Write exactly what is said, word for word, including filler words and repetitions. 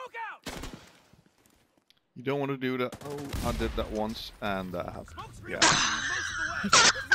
Smoke out. You don't want to do that. Oh, I did that once, and uh, Smoke's yeah. real most of the way.